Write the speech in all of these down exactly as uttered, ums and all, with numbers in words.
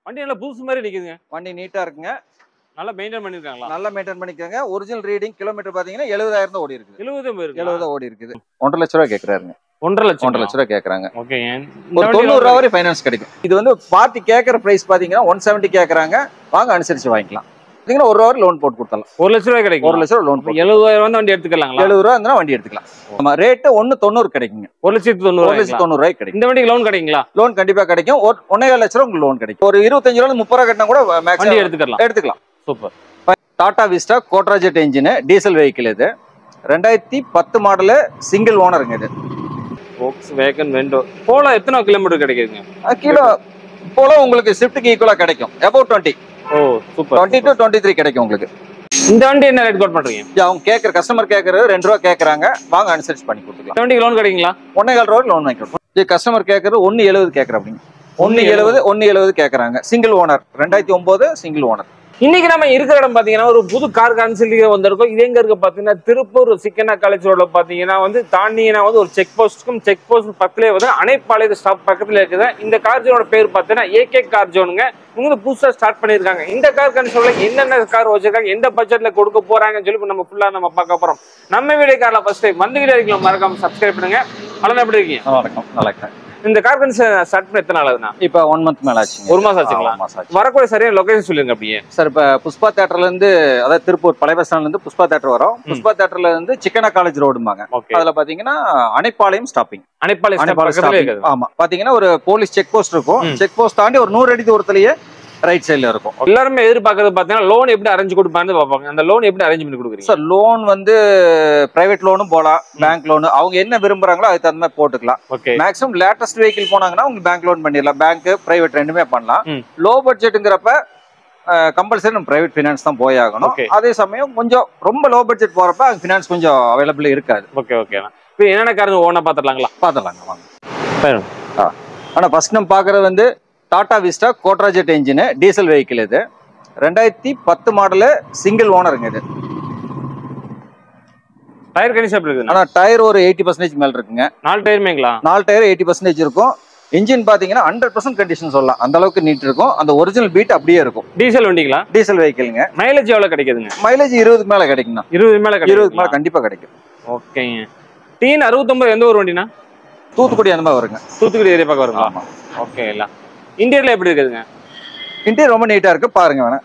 வண்டி நல்லா புதுசு மாதிரி நிக்குதுங்க. வண்டி நீட்டா இருக்குங்க. நல்லா மெயின்டைன் பண்ணிருக்காங்களா? நல்லா மெயின்டைன் பண்ணிருக்காங்க. ஒரிஜினல் ரீடிங் கிலோமீட்டர் பாத்தீங்கன்னா எழுபதாயிரம் தான் ஓடி இருக்குது. எழுபது போயிருக்கு. எழுபது ஓடி இருக்குது. ஒன்றரை லட்சம் ரூபாய் கேக்குறாருங்க. ஒன்றரை லட்சம் ஒன்றரை லட்சம் ரூபாய் கேக்குறாங்க. ஓகேங்க. ஒரு தொண்ணூறு ரூபாய் வரை ஃபைனான்ஸ் கிடைக்கும். இது வந்து பார்ட்டி கேக்குற பிரைஸ் பாத்தீங்கன்னா ஒன் செவன்ட்டி கேக்குறாங்க. வாங்க அனுசரிச்சு வாங்கிக்கலாம். பாத்தீங்கன்னா ஒரு ரூபாய் லோன் போட்டு கொடுத்தலாம். ஒரு லட்சம் ரூபாய் கிடைக்கும். ஒரு லட்சம் ரூபாய் லோன் போட்டு எழுபதாயிரம் வந்து வண்டி எடுத்துக்கலாங்களா? எழுபது ரூபாய் இருந்தா வண்டி எடுத்துக்கலாம். ஆமா ரேட் ஒன்னு தொண்ணூறு கிடைக்குங்க. ஒரு லட்சத்து தொண்ணூறு ஒரு லட்சத்து தொண்ணூறு ரூபாய் கிடைக்கும். இந்த வண்டிக்கு லோன் கிடைக்குங்களா? லோன் கண்டிப்பா கிடைக்கும். ஒரு ஒன்னே லட்சம் ரூபாய் உங்களுக்கு லோன் கிடைக்கும். ஒரு இருபத்தஞ்சு ரூபாய் முப்பது ரூபாய் கட்டினா கூட வண்டி எடுத்துக்கலாம். எடுத்துக்கலாம். Super. Tata Vista Quadrajet engine diesel vehicle இது. ரெண்டாயிரத்தி பத்து மாடலு சிங்கிள் ஓனருங்க இது. Volkswagen Vento. போல எத்தனை கிலோமீட்டர் கிடைக்குதுங்க? கிலோ போல உங்களுக்கு ஸ்விஃப்ட்க்கு ஈக்குவலா கிடைக்கும். அபௌட் இருபது. ஓ சூப்பர். இருபது டு இருபத்தி மூன்று கிடைக்கும் உங்களுக்கு. இந்த வண்டி என்ன ரேட் கோட் பண்றீங்க? அவங்க கேக்குற கஸ்டமர் கேக்குறது ரெண்டு ரூபாய் கேக்குறாங்க. வாங்க அனுசரிச்சு பண்ணி கொடுத்துக்கலாம். இந்த வண்டிக்கு லோன் கிடைக்குங்களா? ஒன்னே கால் ரூபாய் லோன் வாங்கிக்கலாம். இது கஸ்டமர் கேக்குறது ஒன்னு எழுபது கேக்குறாங்க. ஒன்னு எழுபது ஒன்னு எழுபது கேக்குறாங்க. சிங்கிள் ஓனர் ரெண்டாயிரத்தி ஒன்பது சிங்கிள் ஓனர். இன்னைக்கு நம்ம இருக்கிற இடம் பாத்தீங்கன்னா ஒரு புது கார் கன்சல்டி வந்திருக்கோம். இது எங்க இருக்கு பாத்தீங்கன்னா திருப்பூர் சிக்கனா காலேஜ் ரோட்ல பாத்தீங்கன்னா வந்து தாண்டினா வந்து ஒரு செக் போஸ்ட்டுக்கும் செக் போஸ்ட் பக்கத்துலேயே வந்து அணைப்பாளைய ஸ்டாப் பக்கத்துல இருக்குது. இந்த கார் ஜோனோட பேர் பாத்தீங்கன்னா ஏகே கார் ஜோனுங்க. இவங்க புதுசா ஸ்டார்ட் பண்ணிருக்காங்க. இந்த கார் கன்சல்ல என்னென்ன கார் வச்சிருக்காங்க, எந்த பட்ஜெட்ல கொடுக்க போறாங்கன்னு சொல்லி நம்ம ஃபுல்லா நம்ம பார்க்க போறோம். நம்ம வீடியோ கார்ல ஃபர்ஸ்ட் டைம் வந்து வீடியோ இருக்கலாம் மறக்காம சப்ஸ்கிரைப் பண்ணுங்க. அவ்வளவு எப்படி இருக்கீங்க? நல்லா இருக்கும். நல்லா இருக்கேன். இந்த கார் கன்சல் ஸ்டார்ட் பண்ண எத்தனை நாள் ஆகுதுண்ணா? இப்போ ஒன் மந்த் மேல ஆச்சு. ஒரு மாசம் ஆச்சுங்களா? வரக்கூடிய சரியான லொகேஷன் சொல்லுங்க அப்படியே. சார் இப்ப புஷ்பா தியேட்டர்ல இருந்து அதாவது திருப்பூர் பழைய பஸ் ஸ்டாண்ட்ல இருந்து புஷ்பா தியேட்டர் வரும். புஷ்பா தியேட்டர்ல இருந்து சிக்கனா காலேஜ் ரோடும்பாங்க. அதுல பாத்தீங்கன்னா அணைப்பாளையம் ஸ்டாப்பிங். அணைப்பாளையம். ஆமா பாத்தீங்கன்னா ஒரு போலீஸ் செக் போஸ்ட் இருக்கும். செக் போஸ்ட் தாண்டி ஒரு நூறு அடி தூரத்திலேயே ரைட் சைடுல இருக்கும். எல்லாருமே எதிர்பார்க்கறது பாத்தீங்கன்னா லோன் எப்படி அரேஞ்ச் கொடுப்பான்னு பாப்பாங்க. அந்த லோன் எப்படி அரேஞ்ச் பண்ணி கொடுக்குறீங்க? சார் லோன் வந்து பிரைவேட் லோனும் போலாம், பேங்க் லோன் அவங்க என்ன விரும்புறாங்களோ அதுக்கு தகுந்த மாதிரி போட்டுக்கலாம். மேக்ஸிமம் லேட்டஸ்ட் வெஹிக்கிள் போனாங்கன்னா உங்களுக்கு பேங்க் லோன் பண்ணிடலாம். பேங்க் பிரைவேட் ரெண்டுமே பண்ணலாம். லோ பட்ஜெட்டுங்கிறப்ப கம்பல்சரி நம்ம பிரைவேட் ஃபினான்ஸ் தான் போய் ஆகணும். அதே சமயம் கொஞ்சம் ரொம்ப லோ பட்ஜெட் போறப்ப அங்க ஃபினான்ஸ் கொஞ்சம் அவைலபிள் இருக்காது. Okay okay. இப்போ என்னென்ன கார் ஓனா பாத்துடலாங்களா? பாத்துடலாங்க வாங்க. ஆனா ஃபர்ஸ்ட் நம்ம பாக்குறது வந்து Tata Vista Quadrajet engine diesel vehicle இது. ரெண்டாயிரத்தி பத்து மாடலு சிங்கிள் ஓனருங்க இது. டயர் கண்டிஷன் எப்படி இருக்கு? ஆனா டயர் ஒரு எயிட்டி பர்சன்டேஜ் மேல இருக்குங்க. நாலு டயருமேங்களா? நாலு டயர் எயிட்டி பர்சன்டேஜ் இருக்கும். இன்ஜின் பாத்தீங்கன்னா ஹண்ட்ரட் பர்சன்ட் கண்டிஷன் சொல்லலாம். அந்த அளவுக்கு நீட் இருக்கும். அந்த ஒரிஜினல் பீட் அப்படியே இருக்கும். டீசல் வண்டிங்களா? டீசல் வெஹிக்கிள்ங்க. மைலேஜ் எவ்வளவு கிடைக்குதுங்க? மைலேஜ் இருபதுக்கு மேல கிடைக்குங்க. இருபது மேல கிடைக்கும். இருபதுக்கு மேல கண்டிப்பா கிடைக்கும். ஓகேங்க. டீன் அறுபத்தொன்பது எந்த ஒரு வண்டினா? தூத்துக்குடி அந்த மாதிரி வருங்க. தூத்துக்குடி ஏரியா பக்கம் வருங்களா? ஓகே. இல்ல இன்டீரியர்ல எப்படி இருக்குதுங்க? இன்டீரியர் ரொம்ப நீட்டா இருக்கு பாருங்க வேணா.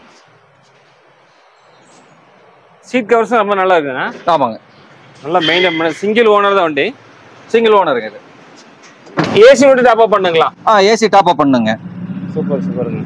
சீட் கவர்ஸ் ரொம்ப நல்லா இருக்குங்க. ஆமாங்க. நல்லா மெயின்டைன் பண்ண சிங்கிள் ஓனர் தான் வண்டி. சிங்கிள் ஓனருங்க இது. ஏசி விட்டு டாப் அப் பண்ணுங்களா? ஆ ஏசி டாப் அப் பண்ணுங்க. சூப்பர் சூப்பருங்க.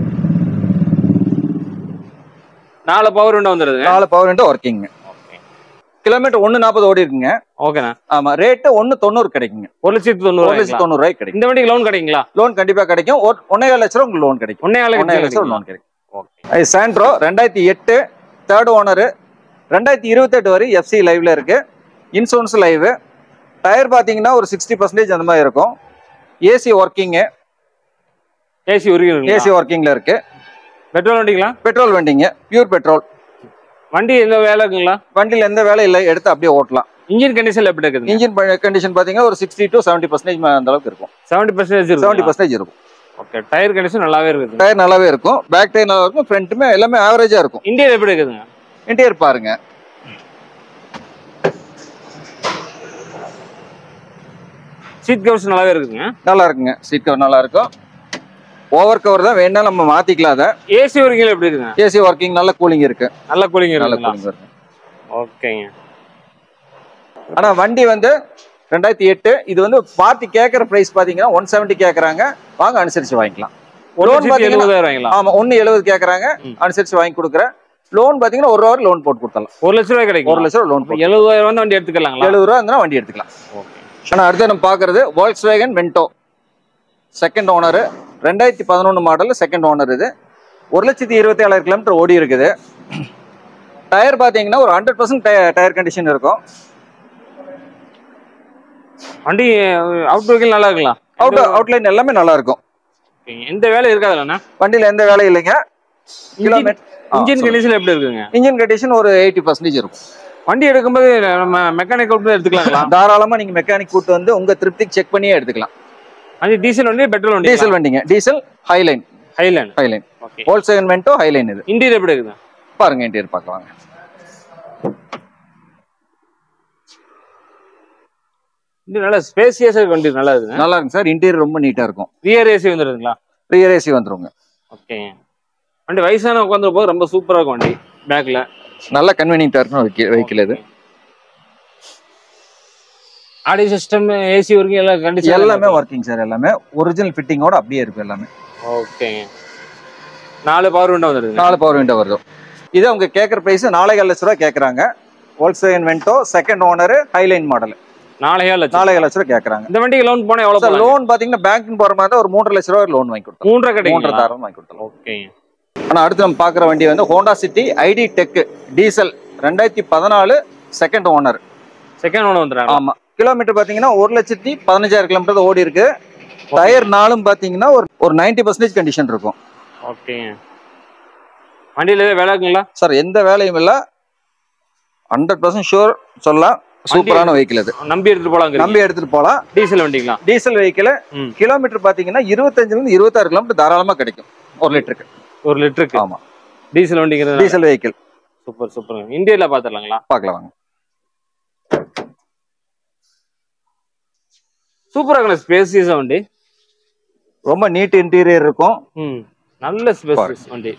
நாலு பவர் விண்டோ வந்துருது. நாலு பவர் விண்டோ ஒர்க்கிங். கிலோமீட்டர் ஒன்னு நாற்பது ஓடி இருக்குங்க. ஓகேண்ணா. ஆமா ரேட் ஒன்னு தொண்ணூறு கிடைக்குங்க. ஒரு லட்சத்து தொண்ணூறு ஒரு லட்சத்து தொண்ணூறு ரூபாய் கிடைக்கும். இந்த வண்டிக்கு லோன் கிடைக்குங்களா? லோன் கண்டிப்பா கிடைக்கும். ஒன்னே லட்சம் ரூபாய் உங்களுக்கு லோன் கிடைக்கும். ஒன்னே லட்சம் லோன் கிடைக்கும். ஓகே. சாண்ட்ரோ ரெண்டாயிரத்தி எட்டு தேர்ட் ஓனர். ரெண்டாயிரத்தி இருபத்தி எட்டு வரை எஃப்சி லைவ்ல இருக்கு. Insurance live. டயர் பாத்தீங்கன்னா ஒரு சிக்ஸ்டி பர்சன்டேஜ் அந்த மாதிரி இருக்கும். AC working. AC working. AC ஒர்க்கிங்ல இருக்கு. பெட்ரோல் வண்டிங்களா? பெட்ரோல் வண்டிங்க. Pure petrol. வண்டி எந்த வேலை இருக்குங்களா? வண்டியில எந்த வேலை இல்லை. எடுத்து அப்படியே ஓட்டலாம். இன்ஜின் கண்டிஷன் எப்படி இருக்குது? இன்ஜின் கண்டிஷன் பாத்தீங்கன்னா ஒரு சிக்ஸ்டி டு செவன்டி பர்சன்டேஜ் அந்த அளவுக்கு இருக்கும். செவன்டி பர்சன்டேஜ் செவன்டி பர்சன்டேஜ் இருக்கும். ஓகே. டயர் கண்டிஷன் நல்லாவே இருக்குது. டயர் நல்லாவே இருக்கும். பேக் டயர் நல்லா இருக்கும். ஃப்ரண்ட்டுமே எல்லாமே ஆவரேஜா இருக்கும். இன்டீரியர் எப்படி இருக்குதுங்க? இன்டீரியர் பாருங்க. சீட் கவர்ஸ் நல்லாவே இருக்குங்க. நல்லா இருக்குங்க. சீட் கவர் நல்லா இருக்கும். ஓவர் கவர் தான் வேணா நம்ம மாத்திக்கலாம். அத ஏசி ஒர்க்கிங் எப்படி இருக்குங்க? ஏசி ஒர்க்கிங் நல்ல கூலிங் இருக்கு. நல்ல கூலிங் நல்ல இருக்கு. கூலிங் இருக்கு. ஓகேங்க. ஆனா வண்டி வந்து ரெண்டாயிரத்தி எட்டு இது வந்து பார்ட்டி கேக்குற பிரைஸ் பாத்தீங்கன்னா ஒன் செவன்ட்டி கேக்குறாங்க. வாங்க அனுசரிச்சு வாங்கிக்கலாம். லோன் பாத்தீங்கன்னா ஆமா ஒன்னு எழுபது கேக்குறாங்க. அனுசரிச்சு வாங்கி கொடுக்குறேன். லோன் பாத்தீங்கன்னா ஒரு ரூபாய் லோன் போட்டு கொடுத்தலாம். ஒரு லட்சம் ரூபாய் கிடைக்கும். ஒரு லட்சம் லோன் போட்டு எழுபதாயிரம் வந்து வண்டி எடுத்துக்கலாங்களா? எழுபது ரூபாய் இருந்தா வண்டி எடுத்துக்கலாம். ஓகே. ஆனா அடுத்து நம்ம பாக்குறது Volkswagen Vento செகண்ட் ஓனர். ரெண்டாயிரத்தி பதினொன்னு மாடல் செகண்ட் ஓனர் இது. ஒரு லட்சத்தி இருபத்தி ஏழாயிரம் கிலோமீட்டர் ஓடி இருக்குது. டயர் பாத்தீங்கன்னா ஒரு ஹண்ட்ரட் பர்சன்ட் டயர் கண்டிஷன் இருக்கும். வண்டி அவுட் வெஹிக்கிள் நல்லா இருக்கலாம். அவுட் அவுட்லைன் எல்லாமே நல்லா இருக்கும். எந்த வேலை இருக்காதுல்ல வண்டியில எந்த வேலை இல்லைங்க. கிலோமீட்டர் இன்ஜின் கண்டிஷன் எப்படி இருக்குங்க? இன்ஜின் கண்டிஷன் ஒரு எயிட்டி பர்சன்டேஜ் இருக்கும். வண்டி எடுக்கும்போது நம்ம மெக்கானிக் கூட்டு எடுத்துக்கலாம். தாராளமா நீங்க மெக்கானிக் கூட்டு வந்து உங்க திருப்திக்கு செக் பண்ணியே எடுத்துக்கலாம். அது டீசல் வண்டி பெட்ரோல் வண்டி? டீசல் வண்டிங்க. Diesel highline highline highline okay whole செக்மெண்ட்டோ ஹைலைன் இது. இன்டீரியர் எப்படி இருக்குங்க பாருங்க இன்டீரியர் பார்க்கலாம். இது நல்ல ஸ்பேசியஸா இருக்கு வண்டி நல்லா இருக்குங்க. நல்லா இருக்கு சார். இன்டீரியர் ரொம்ப நீட்டா இருக்கும். ரியர் ஏசி வந்துருதுங்களா? ரியர் ஏசி வந்துருங்க. ஓகே வண்டி வயசான உட்காந்துற போது ரொம்ப சூப்பரா இருக்கும் வண்டி. பேக்ல நல்ல கன்வீனியன்ட்டா இருக்கும் வெஹிக்கிள் இது. ஆடியோ சிஸ்டம் ஏசி வரைக்கும் எல்லாம் கண்டிஷன் எல்லாமே ஒர்க்கிங் சார். எல்லாமே ஒரிஜினல் ஃபிட்டிங்கோட அப்படியே இருக்கு எல்லாமே. ஓகேங்க. நாலு பவர் விண்டோ வந்துருது. நாலு பவர் விண்டோ வருது. இது அவங்க கேட்குற பிரைஸ் நாலே கால் லட்ச ரூபா கேட்குறாங்க. Wholesale Vento second owner highline model நாலே லட்சம் நாலே லட்ச ரூபா கேட்குறாங்க. இந்த வண்டிக்கு லோன் போனால் எவ்வளோ சார்? லோன் பார்த்தீங்கன்னா பேங்க் போகிற மாதிரி தான் ஒரு மூன்றரை லட்ச ரூபா லோன் வாங்கி கொடுத்தோம். மூன்றரை கிடைக்கும். மூன்றரை தாரம் வாங்கி கொடுத்தோம். ஓகே. ஆனால் அடுத்து நம்ம பார்க்குற வண்டி வந்து Honda City i-DTEC diesel ரெண்டாயிரத்தி பதினாலு செகண்ட் ஓனர். செகண்ட் ஓனர் வந்துடுறாங்க. ஆமாம். கிலோமீட்டர் பார்த்தீங்கன்னா ஒரு லட்சத்தி பதினஞ்சாயிரம் கிலோமீட்டர் ஓடி இருக்கு. டயர் நாளும் பார்த்தீங்கன்னா ஒரு ஒரு நைன்டி பர்சன்டேஜ் கண்டிஷன் இருக்கும். ஓகே. வண்டியில் வேலை இருக்குங்களா சார்? எந்த வேலையும் இல்லை. ஹண்ட்ரட் பர்சன்ட் ஷூர் சொல்லலாம். சூப்பரான வெஹிக்கிள் அது. நம்பி எடுத்துட்டு போலாம். நம்பி எடுத்துட்டு போலாம். டீசல் வண்டிங்களா? Diesel vehicle. கிலோமீட்டர் பாத்தீங்கன்னா இருபத்தஞ்சுல இருந்து இருபத்தாறு கிலோமீட்டர் தாராளமா கிடைக்கும் ஒரு லிட்டருக்கு. ஒரு லிட்டருக்கு. ஆமா. டீசல் வண்டிங்கிறது டீசல் வெஹிக்கிள். Super super. இந்தியால பாத்துடலாங்களா? பார்க்கலாம் வாங்க. சூப்பரா இருக்கு. ஸ்பேசியஸா வண்டி. ரொம்ப நீட் இன்டீரியர் இருக்கும். ம் நல்ல ஸ்பேசியஸ் வண்டி.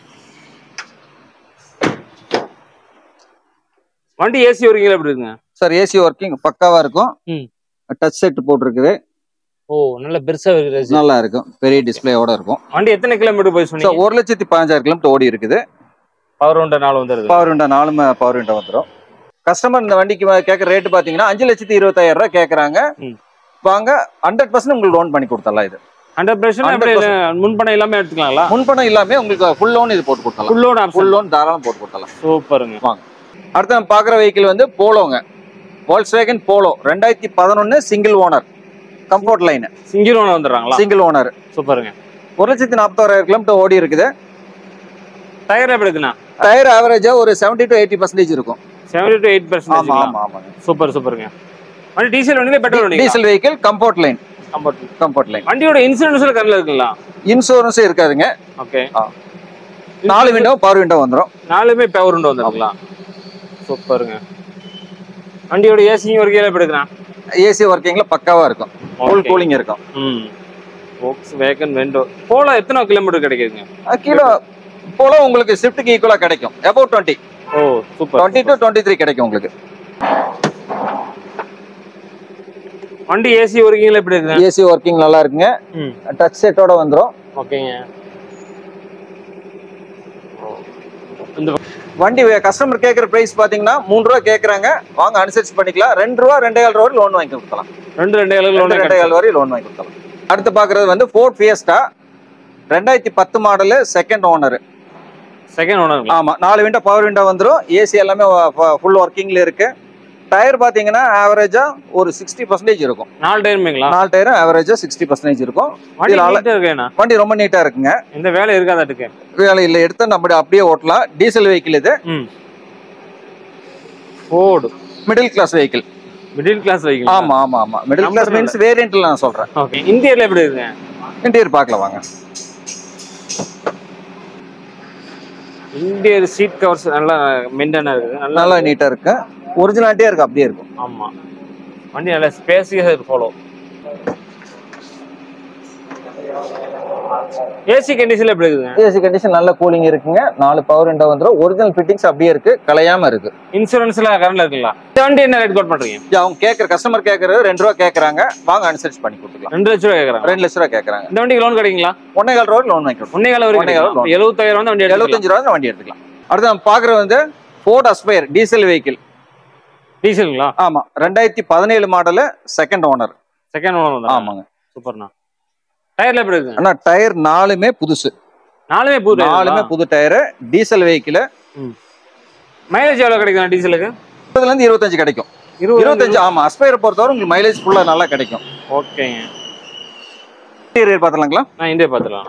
வண்டி ஏசி ஒர்க்கிங் எப்படி இருக்குங்க சார்? ஏசி ஒர்க்கிங் பக்காவா இருக்கும். Touch set போட்டுருக்குது. ஓ நல்ல பெருசா இருக்கு. நல்லா இருக்கும். பெரிய டிஸ்பிளேயோட இருக்கும். வண்டி எத்தனை கிலோமீட்டர் போய் சொன்னீங்க? ஒரு லட்சத்தி பதினஞ்சாயிரம் கிலோமீட்டர் ஓடி இருக்குது. பவர் விண்டோ நாலு வந்துருது. பவர் விண்டோ நாலுமே பவர் விண்டோ வந்துடும். கஸ்டமர் இந்த வண்டிக்கு கேட்குற ரேட்டு பாத்தீங்கன்னா அஞ்சு லட்சத்தி இருபத்தாயிரம் ரூபாய் கேட்கறாங்க. வாங்க ஹண்ட்ரட் பர்சன்ட் உங்களுக்கு லோன் பண்ணி கொடுத்தலாம். இது ஹண்ட்ரட் பர்சன்ட் முன்பணம் எல்லாமே எடுத்துக்கலாங்களா? முன்பணம் இல்லாம உங்களுக்கு ஃபுல் லோன் இது போட்டு கொடுத்தலாம். ஃபுல் லோன் ஃபுல் லோன் தாராளம் போட்டு கொடுத்தலாம். சூப்பருங்க. வாங்க. அடுத்து நம்ம பார்க்குற வெஹிக்கிள் வந்து போலோங்க. Volkswagen போலோ ரெண்டாயிரத்தி பதினொன்னு single owner comfort line. Single owner வந்துடுறாங்களா? Single owner. சூப்பருங்க. ஒரு லட்சத்தி நாற்பத்தோராயிரம் கிலோமீட்டர் ஓடி இருக்குது. டயர் எப்படி இருக்குண்ணா? டயர் ஆவரேஜா ஒரு செவன்டி டு எயிட்டி பர்சன்டேஜ் இருக்கும். Seventy to eight percentage. ஆமா ஆமா ஆமாங்க. சூப்பர் சூப்பருங்க. வண்டி டீசல் வண்டியில பெட்ரோல் வண்டி? Diesel vehicle comfort line. Comfort comfort line. வண்டியோட இன்சூரன்ஸ்ல கரல இருக்குங்களா? இன்சூரன்ஸ் இருக்காதுங்க. ஓகே. நாலு விண்டோ பவர் விண்டோ வந்துரும். நாலுமே பவர் விண்டோ வந்துருங்களா? சூப்பருங்க. வண்டியோட ஏசி ஒர்க்கிங் எப்படி இருக்குண்ணா? ஏசி ஒர்க்கிங்ல பக்காவா இருக்கும். ஃபுல் கூலிங் இருக்கும். ம். Volkswagen Vento. போலோ எத்தனை கிலோமீட்டர் கிடைக்குதுங்க? கிலோ போலோ உங்களுக்கு ஷிஃப்ட்க்கு ஈக்குவலா கிடைக்கும். About twenty. Oh super. Twenty to twenty three கிடைக்கும் உங்களுக்கு. வண்டி ஏசி ஒர்க்கிங்ல எப்படி இருக்குங்க? ஏசி ஒர்க்கிங் நல்லா இருக்குங்க. டச் செட்டோட வந்துரும். ஓகேங்க. இந்த வண்டி கஸ்டமர் கேட்குற பிரைஸ் பாத்தீங்கன்னா மூணு ரூபா கேட்கறாங்க. வாங்க அனுசரிச்சு பண்ணிக்கலாம். ரெண்டு ரூபா ரெண்டே கால் ரூபா லோன் வாங்கி கொடுக்கலாம். ரெண்டு ரெண்டே கால் லோன் ரெண்டே கால் வரை லோன் வாங்கி கொடுக்கலாம். அடுத்து பாக்குறது வந்து ஃபோர்ட் ஃபியஸ்டா ரெண்டாயிரத்தி பத்து model second owner. Second owner. ஆமா. நாலு விண்டோ பவர் விண்டோ வந்துரும். ஏசி எல்லாமே ஃபுல் ஒர்க்கிங்ல இருக்கு. டயர் பாத்தீங்கன்னா ஆவரேஜா ஒரு சிக்ஸ்டி பர்சன்டேஜ் இருக்கும். நாலு டயருங்களா? நாலு டயரும் ஆவரேஜா சிக்ஸ்டி பர்சன்டேஜ் இருக்கும். வண்டி ரொம்ப நீட்டா இருக்குங்க. இந்த வேலை இருக்காதாட்டுக்கு? வேலை இல்ல. எடுத்து நம்ம அப்படியே ஓட்டலாம். டீசல் வெஹிக்கிள் இது. Ford middle class vehicle. Middle class vehicle. ஆமா ஆமா ஆமா. மிடில் கிளாஸ் மீன்ஸ் வேரியன்ட்ல நான் சொல்றேன். ஓகே. இன்டீரியர்ல எப்படி இருக்குங்க? இன்டீரியர் பார்க்கலாம் வாங்க. இன்டீரியர் சீட் கவர்ஸ் நல்லா மெயின்டைனா இருக்கு. நல்லா நீட்டா இருக்கு. ஒரிஜினாலிட்டியா இருக்கு. அப்படியே இருக்கும். ஆமா. வண்டி நல்ல ஸ்பேசியஸா இருக்கு. ஃபாலோ ஏசி கண்டிஷன் எப்படி இருக்குங்க? ஏசி கண்டிஷன் நல்ல கூலிங் இருக்குங்க. நாலு பவர் விண்டோ வந்துரும். ஒரிஜினல் ஃபிட்டிங்ஸ் அப்படியே இருக்கு. கலையாம இருக்கு. இன்சூரன்ஸ்ல கரண்ட்ல இருக்குங்களா? இந்த வண்டி என்ன ரேட் கோட் பண்றீங்க? அவங்க கேக்குற கஸ்டமர் கேக்குறது ரெண்டு ரூபா கேக்குறாங்க. வாங்க அனுசரிச்சு பண்ணி கொடுத்துக்கலாம். ரெண்டு லட்சம் ரூபா கேக்குறாங்க. ரெண்டு லட்சம் ரூபா கேக்குறாங்க. இந்த வண்டிக்கு லோன் கிடைக்குங்களா? ஒன்னே கால் ரூபா லோன் வாங்கிக்கலாம். ஒன்னே கால் வரைக்கும் எழுபத்தாயிரம் வந்து வண்டி எழுபத்தஞ்சு ரூபா வண்டி எடுத்துக்கலாம். அடுத்து நம்ம பாக்குறது வந்து ஃபோர்ட் அஸ்பயர் டீசல் வெஹிக்கிள். டீசலுங்களா? ஆமா. ரெண்டாயிரத்தி பதினேழு model second owner. Second owner. ஆமாங்க. சூப்பர்ண்ணா. டயர்ல எப்படி இருக்கு? அண்ணா டயர் நாலுமே புதுசு. நாலுமே புது. நாலுமே புது டயர். Diesel vehicle. மைலேஜ் எவ்வளவு கிடைக்கும் டீசலுக்கு? இருபதுல இருந்து இருபத்தஞ்சு கிடைக்கும். இருபத்தஞ்சு. ஆமா. அஸ்பயர் பொறுத்தவரை உங்களுக்கு மைலேஜ் ஃபுல்லா நல்லா கிடைக்கும். ஓகேங்க. இன்டீரியர் பாத்துலாங்களா? நான் இன்டீரியர் பாத்துலாம்.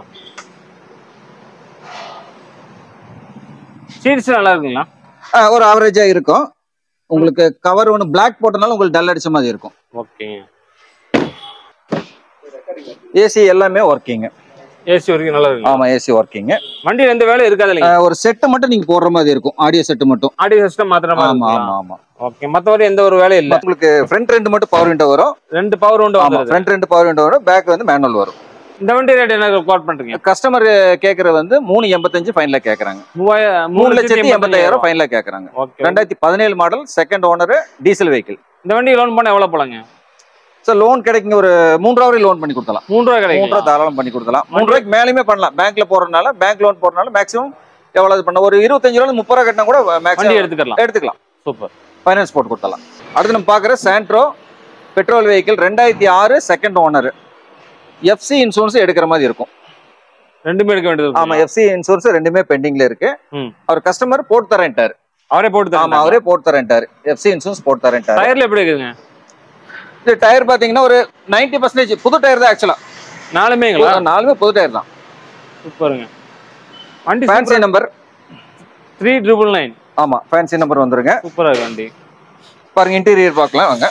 சீட்ஸ் நல்லா இருக்குங்களா? ஒரு ஆவரேஜா இருக்கும். உங்களுக்கு கவர் ஒன்று பிளாக் போட்டனால உங்களுக்கு டல் அடிச்ச மாதிரி இருக்கும். ஓகே. ஏசி எல்லாமே ஒர்க்கிங். ஏசி வரைக்கும் நல்லா இருக்கு. ஆமா ஏசி ஒர்க்கிங். வண்டியில எந்த வேலை இருக்காது இல்லைங்க. ஒரு செட் மட்டும் நீங்க போடுற மாதிரி இருக்கும், ஆடியோ செட் மட்டும். ஆடியோ சிஸ்டம் மாத்திர மாதிரி. ஆமா ஆமா ஆமா. ஓகே, மத்தவரை எந்த ஒரு வேலையும் இல்ல. உங்களுக்கு ஃப்ரண்ட் ரெண்டு மட்டும் பவர் விண்டோ வரும். ரெண்டு பவர் விண்டோ வரும். ஃப்ரண்ட் ரெண்டு பவர் விண்டோ வரும், பேக் வந்து மேனுவல் வரும். இந்த வண்டி ரேட் என்ன கோட் பண்றீங்க? கஸ்டமர் கேக்குறது வந்து மூணு எண்பத்தஞ்சு ஃபைனலா கேக்குறாங்க. மூணு லட்சத்தி எண்பத்தாயிரம் ஃபைனலா கேக்குறாங்க. ரெண்டாயிரத்தி பதினேழு model, second owner, diesel vehicle. இந்த வண்டி லோன் பண்ண எவ்வளவு போலாங்க? சார் லோன் கிடைக்குங்க, ஒரு மூன்று ரூபாய் லோன் பண்ணி கொடுத்தலாம். மூன்று ரூபாய் கிடைக்கும். மூன்று ரூபாய் தாராளம் பண்ணி கொடுத்தலாம். மூன்று ரூபாய்க்கு மேலேயுமே பண்ணலாம். பேங்க்ல போறதுனால, பேங்க் லோன் போறதுனால மேக்ஸிமம் எவ்வளவு பண்ண ஒரு இருபத்தஞ்சு ரூபாய் முப்பது ரூபாய் கட்டினா கூட மேக்ஸிமம் எடுத்துக்கலாம் எடுத்துக்கலாம் சூப்பர் ஃபைனான்ஸ் போட்டு கொடுத்தலாம். அடுத்து நம்ம பாக்குற சாண்ட்ரோ பெட்ரோல் வெஹிக்கிள், ரெண்டாயிரத்தி ஆறு, செகண்ட் ஓனர். எஃப்சி இன்சூரன்ஸ் எடுக்கிற மாதிரி இருக்கும். ரெண்டுமே எடுக்க வேண்டியது. ஆமா, எஃப்சி இன்சூரன்ஸ் ரெண்டுமே பெண்டிங்ல இருக்கு. அவர் கஸ்டமர் போட்டு தரேன்ட்டாரு. அவரே போட்டு ஆமா அவரே போட்டு தரேன்ட்டாரு. எஃப்சி இன்சூரன்ஸ் போட்டு தரேன்ட்டாரு. டயர்ல எப்படி இருக்குங்க? இந்த டயர் பாத்தீங்கன்னா ஒரு நைன்டி பர்சன்டேஜ் புது டயர் தான். ஆக்சுவலா நாலுமேங்களா? நாலுமே புது டயர் தான். சூப்பருங்க. வண்டி fancy number three triple nine. ஆமா ஃபேன்சி நம்பர் வந்துருங்க. சூப்பரா இருக்கு வண்டி. பாருங்க இன்டீரியர் பார்க்கலாம் வாங்க.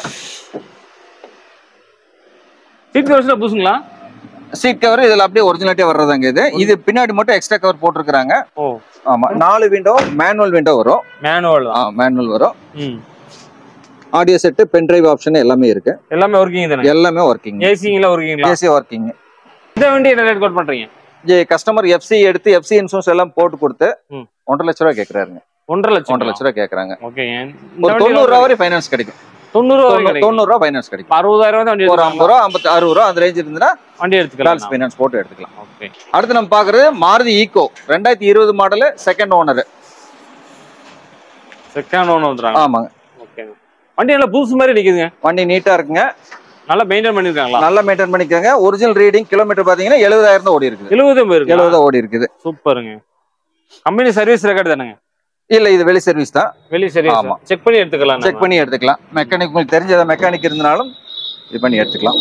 சீட் கவர்ஸ்ல புதுசுங்களா? சீட் கவர் இதுல அப்படியே ஒரிஜினாலிட்டியா வர்றதாங்க. இது இது பின்னாடி மட்டும் எக்ஸ்ட்ரா கவர் போட்டுருக்காங்க. ஓ ஆமா, நாலு விண்டோ மேனுவல் விண்டோ வரும். மேனுவல் ஆ மேனுவல் வரும். ம் audio set, pen drive option எல்லாமே இருக்கு. எல்லாமே வர்க்கிங் தானே? எல்லாமே வர்க்கிங். ஏசிங்களா வர்க்கிங்களா? AC working. இந்த வண்டி என்ன ரேட் கோட் பண்றீங்க? ஜே கஸ்டமர் எஃப்சி எடுத்து எஃப்சி இன்சூரன்ஸ் எல்லாம் போட்டு கொடுத்து ஒன்றரை லட்சம் ரூபாய் கேக்குறாருங்க. ஒன்றரை லட்சம் ஒன்றரை லட்சம் ரூபாய் கேக்குறாங்க. ஓகே, ஒரு தொண்ணூறு ரூபாய் வரை ஃபைனான்ஸ் கிடைக்கும். தொண்ணூறு ரூபாய் தொண்ணூறு ரூபாய் ஃபைனான்ஸ் கிடைக்கும். அறுபதாயிரம் தான் வண்டி. ஒரு ஐம்பது ரூபாய் ஐம்பத்தி அறுபது ரூபாய் அந்த ரேஞ்ச் இருந்துன்னா வண்டி எடுத்துக்கலாம். ஃபைனான்ஸ் போட்டு எடுத்துக்கலாம். ஓகே, அடுத்து நம்ம பாக்குறது மாருதி ஈகோ, ரெண்டாயிரத்தி இருபது model, second owner. Second owner வந்துறாங்க. ஆமாங்க. ஓகே, வண்டி நல்லா புதுசு மாதிரி நிக்குதுங்க. வண்டி நீட்டா இருக்குங்க. நல்லா மெயின்டைன் பண்ணிருக்காங்களா? நல்லா மெயின்டைன் பண்ணிருக்காங்க. ஒரிஜினல் ரீடிங் கிலோமீட்டர் பாத்தீங்கன்னா எழுபதாயிரம் தான் ஓடி இருக்குது. எழுபது போயிருக்கு. எழுபது ஓடி இருக்குது. சூப்பருங்க. கம்பெனி சர்வீஸ் ரெக்கார்டு தானங்க? இல்ல இது வெளி சர்வீஸ் தான். வெளி சர்வீஸ். ஆமா, செக் பண்ணி எடுத்துக்கலாம். செக் பண்ணி எடுத்துக்கலாம். மெக்கானிக் உங்களுக்கு தெரிஞ்ச மெக்கானிக் இருந்தாலும் இது பண்ணி எடுத்துக்கலாம்.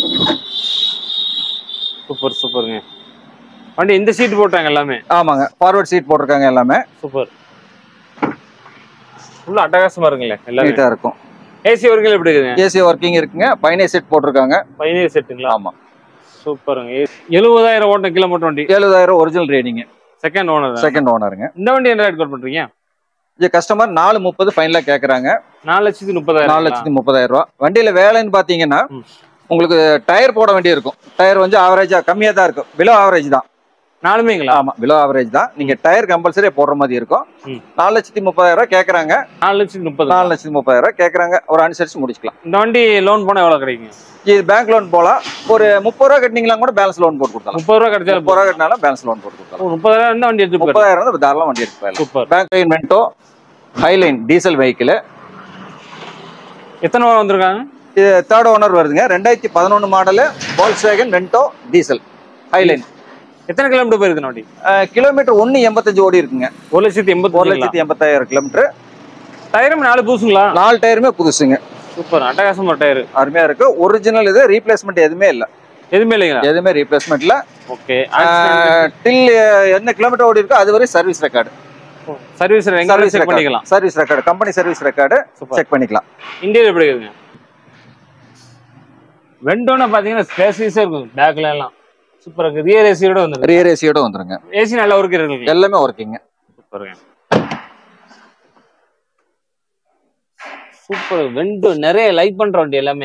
சூப்பர் சூப்பருங்க. வண்டி இந்த சீட் போட்டாங்க எல்லாமே. ஆமாங்க, ஃபார்வர்ட் சீட் போட்டிருக்காங்க எல்லாமே. சூப்பர். ஃபுல்லா அட்டகாசமா இருக்குங்களே, எல்லாம் நீட்டா இருக்கும். ஏசி வர்க்கிங் எப்படி இருக்குங்க? ஏசி வர்க்கிங் இருக்குங்க. பைனேர் செட் போட்டிருக்காங்க. பைனேர் செட்டுங்களா? ஆமா. சூப்பருங்க. எழுபதாயிரம் ஓட்ட கிலோமீட்டர் வண்டி. எழுபதாயிரம் ஒரிஜினல் ரேடிங். Second owner. செகண்ட் ஓனருங்க. இந்த வண்டி என்ன ரேட் கோட் பண்றீங்க? இது கஸ்டமர் நாலு முப்பது ஃபைனலா கேக்குறாங்க. நாலு லட்சத்தி முப்பதாயிரம். நாலு லட்சத்தி முப்பதாயிரம் ரூபாய். வண்டியில வேலைன்னு பாத்தீங்கன்னா உங்களுக்கு டயர் போட வேண்டி இருக்கும். டயர் வந்து ஆவரேஜா கம்மியா தான் இருக்கும். பிலோ ஆவரேஜ் தான் நாலுமேங்களா? ஆமா, பிலோ ஆவரேஜ் தான். நீங்க டயர் கம்பல்சரி போடுற மாதிரி இருக்கும். நாலு லட்சத்தி முப்பதாயிரம் ரூபாய் கேக்குறாங்க. நாலு லட்சத்தி முப்பது நாலு லட்சத்தி முப்பதாயிரம் ரூபாய் கேக்குறாங்க. ஒரு அனுசரிச்சு முடிச்சுக்கலாம். இந்த வண்டி லோன் போனா எவ்வளவு கிடைக்கும்? இது பேங்க் லோன் போலாம். ஒரு முப்பது ரூபாய் கட்டினீங்களா கூட பேலன்ஸ் லோன் போட்டு கொடுத்தலாம். முப்பது ரூபாய் கிடைச்சா முப்பது ரூபாய் கட்டினாலும் பேலன்ஸ் லோன் போட்டு கொடுத்தலாம். முப்பதாயிரம் இருந்தா வண்டி எடுத்து முப்பதாயிரம் வந்து தாராளமா வண்டி எடுத்து போயிடலாம். சூப்பர். பேங்க் லைன் வென்டோ ஹைலைன் டீசல் வெஹிக்கிள். எத்தனை ஓனர் வந்திருக்காங்க? இது தேர்ட் ஓனர் வருதுங்க. ரெண்டாயிரத்தி பதினொன்னு model, Volkswagen Vento diesel highline. எத்தனை கிலோமீட்டர் போயிருக்கு வண்டி? கிலோமீட்டர் ஒன்னு எண்பத்தஞ்சு ஓடி இருக்குங்க. ஒரு லட்சத்தி எண்பத்தி ஒரு லட்சத்தி எண்பத்தாயிரம் கிலோமீட்டர். டயரும் நாலு புதுசுங்களா? நாலு டயருமே புதுசுங்க. சூப்பர், அட்டகாசமா டயர். அருமையா இருக்கு. ஒரிஜினல் இது. ரீப்ளேஸ்மெண்ட் எதுவுமே இல்ல. எதுவுமே இல்லைங்களா? எதுவுமே ரீப்ளேஸ்மெண்ட் இல்ல. ஓகே, டில் என்ன கிலோமீட்டர் ஓடி இருக்கோ அது வரை service record. Service service check பண்ணிக்கலாம். Service record, company service record check பண்ணிக்கலாம். இன்டீரியர் எப்படி இருக்குங்க? வெண்டோனா பாத்தீங்கன்னா ஸ்பேசியஸா இருக்கும். பேக்ல எல்லாம் சூப்பரா இருக்கு. ரியர் ஏசியோட வந்துருக்கு. ரியர் ஏசியோட வந்துருங்க. ஏசி நல்லா ஒர்க் இருக்கு. எல்லாமே ஒர்க்கிங். சூப்பருங்க. சூப்பர். வெண்டோ நிறைய லைக் பண்ற வண்டி எல்லாமே.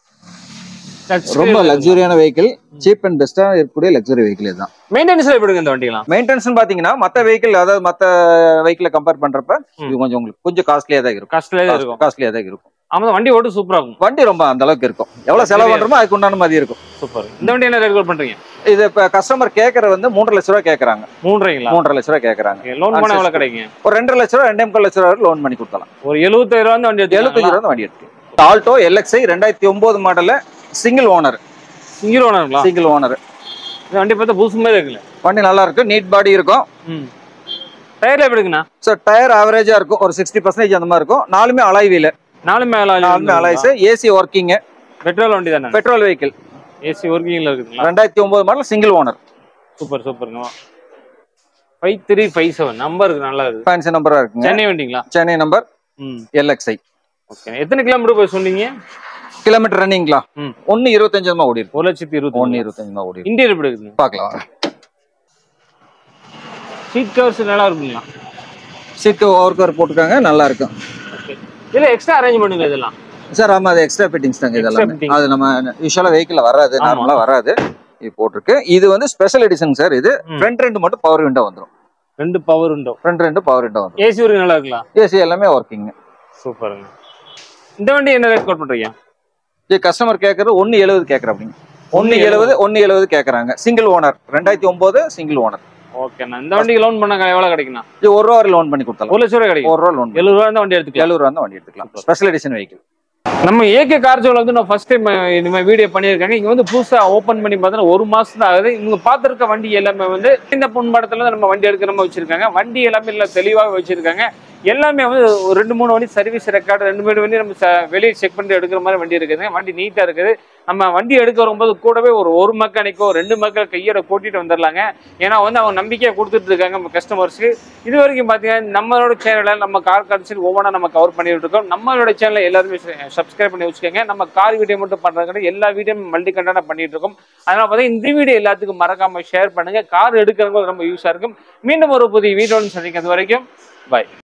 ரொம்ப லக்ஸரியான வெஹிக்கிள். சீப் அண்ட் பெஸ்டா இருக்கக்கூடிய லக்ஸரி வெஹிக்கிள் இதுதான். மெயின்டெனன்ஸ் எப்படி இருக்கு இந்த வண்டிலாம்? மெயின்டெனன்ஸ் பாத்தீங்கன்னா மத்த வெஹிக்கிள், அதாவது மத்த வெஹிக்கிளை கம்பேர் பண்றப்ப இது கொஞ்சம் உங்களுக்கு கொஞ்சம் காஸ்ட்லியா தான் இருக்கும். காஸ்ட்லியா தான் இருக்கும். காஸ்ட்லியா தான் இருக்கும். ஆமா, வண்டி ஓட்டு சூப்பரா இருக்கும். வண்டி ரொம்ப அந்த அளவுக்கு இருக்கும். எவ்வளவு செலவு பண்றோமோ அதுக்கு உண்டான மாதிரி இருக்கும். சூப்பர். இந்த வண்டி என்ன ரேட் கோட் பண்றீங்க? இது இப்ப கஸ்டமர் கேக்குற வந்து மூன்றரை லட்சம் ரூபாய் கேக்குறாங்க. மூன்றரைங்களா? மூன்றரை லட்சம் ரூபாய் கேக்குறாங்க. லோன் பண்ண எவ்வளவு கிடைக்கும்? ஒரு ரெண்டரை லட்சம் ரூபாய், ரெண்டே முக்கால் லட்சம் ரூபாய் லோன் பண்ணி கொடுத்தலாம். ஒரு எழுபத்தாயிரம் ரூபாய் வண்டி எடுத்து எழுபத்தஞ்சு ரூபாய் வண்டி எடுத்து. ஆல்டோ எல்எக்ஸ்ஐ ரெண்டாயிரத்தி ஒன்பது மாடல், சிங்கிள் ஓனர். சிங்கிள் ஓனருங்களா? Single owner. இந்த வண்டி பார்த்தா புதுசு மாதிரி இருக்குல்ல? வண்டி நல்லா இருக்கு. நீட் பாடி இருக்கும். டயர்ல எப்படி இருக்குண்ணா? சார் டயர் ஆவரேஜா இருக்கும். ஒரு சிக்ஸ்டி பர்சன்டேஜ் அந்த மாதிரி இருக்கும். நாலுமே அலாய் வீல். நாலுமே நாலுமே அலாய்ஸ். AC working. பெட்ரோல் வண்டி தானே? Petrol vehicle. ஏசி ஒர்க்கிங்ல இருக்குங்களா? ரெண்டாயிரத்தி ஒன்பது மாடல், சிங்கிள் ஓனர். சூப்பர் சூப்பருங்க. Five three five seven number இருக்கு. நல்லா இருக்கு. ஃபேன்சி நம்பரா இருக்குங்க. சென்னை வண்டிங்களா? சென்னை நம்பர். எல்எக்ஸ்ஐ. ஓகே. எத்தனை கிலோமீட்டர் போய் சொன்னீங்க? கிலோமீட்டர் ரன்னிங்களா? ஒன்னு இருபத்தஞ்சு ஓடி இருக்கு. ஒரு லட்சத்தி இருபத்தி ஒன்னு இருபத்தஞ்சு ஓடி. இன்டீரியர் எப்படி இருக்குங்க? பாக்கலாம். சீட் கவர்ஸ் நல்லா இருக்குங்களா? சீட் ஓவர் கவர் போட்டுருக்காங்க, நல்லா இருக்கும். இதில் எக்ஸ்ட்ரா அரேஞ்ச் பண்ணுங்க இதெல்லாம் சார். ஆமா, அது எக்ஸ்ட்ரா ஃபிட்டிங்ஸ் தாங்க இதெல்லாம். அது நம்ம யூஷுவலா வெஹிக்கிள்ல வராது, நார்மலா வராது. இது போட்டிருக்கு. இது வந்து ஸ்பெஷல் எடிஷன் சார். இது ஃப்ரண்ட் ரெண்டு மட்டும் பவர் விண்டோ வந்துரும். ரெண்டு பவர் விண்டோ, ஃப்ரண்ட் ரெண்டு பவர் விண்டோ வந்துரும். ஏசி வரைக்கும் நல்லா இருக்கலாம். ஏசி எல்லாமே ஒர்க்கிங். சூப்பருங்க. இந்த வண்டி என்ன ரேட் கோட் பண்றீங்க? இது கஸ்டமர் கேட்கறது ஒன்னு எழுபது கேட்கறாங்க. ஒன்னு எழுபது ஒன்னு எழுபது கேட்கறாங்க. சிங்கிள் ஓனர், ரெண்டாயிரத்தி ஒன்பது சிங்கிள் ஓனர். ஓகேண்ணா. இந்த வண்டிக்கு லோன் பண்ணா எவ்வளவு கிடைக்குண்ணா? இது ஒரு ரூபா லோன் பண்ணி கொடுத்தாலும் ஒரு லட்சம் ரூபாய் கிடைக்கும். ஒரு ரூபா லோன், எழுபது ரூபா தான் வண்டி எடுத்துக்கலாம். எழுபது ரூபா தான் வண்டி எடுத்துக்கலாம். Special edition vehicle. நம்ம ஏகே கார் ஷோல வந்து நான் ஃபர்ஸ்ட் டைம் இந்த வீடியோ பண்ணியிருக்காங்க. இங்க வந்து புதுசா ஓப்பன் பண்ணி பார்த்தா ஒரு மாசம் தான் ஆகுது. இவங்க பார்த்துருக்க வண்டி எல்லாமே வந்து இந்த பொன்படத்துல நம்ம வண்டி எடுக்கிற மாதிரி வச்சிருக்காங்க. வண்டி எல்லாமே இல்லை தெளிவாக வச்சிருக்காங்க. எல்லாமே வந்து ஒரு ரெண்டு மூணு வண்டி சர்வீஸ் ரெக்கார்டு, ரெண்டு மூணு வண்டி நம்ம வெளியே செக் பண்ணி எடுக்கிற மாதிரி வண்டி இருக்குது. வண்டி நீட்டா இருக்குது. நம்ம வண்டி எடுக்க வரும்போது கூடவே ஒரு ஒரு மெக்கானிக்கோ ரெண்டு மக்கள் கையோட கூட்டிட்டு வந்துடலாங்க. ஏன்னா வந்து அவங்க நம்பிக்கையை கொடுத்துட்டு இருக்காங்க நம்ம கஸ்டமர்ஸ்க்கு. இது வரைக்கும் பார்த்தீங்கன்னா நம்மளோட சேனலில் நம்ம கார் கன்சல்ட் ஒவ்வொன்றா நம்ம கவர் பண்ணிட்டு இருக்கோம். நம்மளோட சேனலை எல்லாருமே சப்ஸ்கிரைப் பண்ணி வச்சுக்கோங்க. நம்ம கார் வீடியோ மட்டும் பண்ணுறதுக்கு எல்லா வீடியோ மல்டி கண்டென்ட்டாக பண்ணிட்டு இருக்கோம். அதனால பார்த்தீங்கன்னா இந்த வீடியோ எல்லாத்துக்கும் மறக்காம ஷேர் பண்ணுங்க. கார் எடுக்கிறவங்க ரொம்ப யூஸாக இருக்கும். மீண்டும் ஒரு புதிய வீடியோன்னு சந்திக்கிறது வரைக்கும் பாய்.